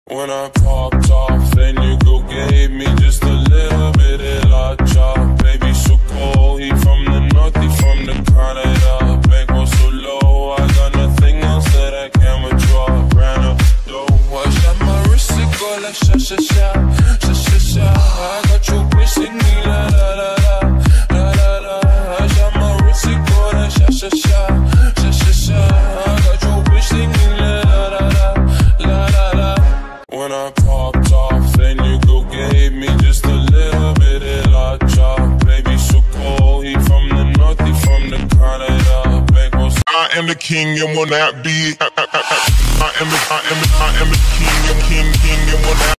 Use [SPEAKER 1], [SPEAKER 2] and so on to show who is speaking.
[SPEAKER 1] When I popped off, then you go gave me just a little bit of la chop. Baby, so cold, he from the north, he from the Canada. Bank so low, I got nothing else that I can withdraw. Ran up the dough, I shot my wrist, it go like sha sha sha, sha sha sha. I got your bitch singing la la la la, la la la. I shot my wrist, it go like sha sha sha, sha sha sha. I got your bitch singing la la la la, la la la. When I popped off, then you go gave me just a little bit of la chop. Baby, so cold, he from the north, he from the Canada. I am the king and will not be. I am the king and will not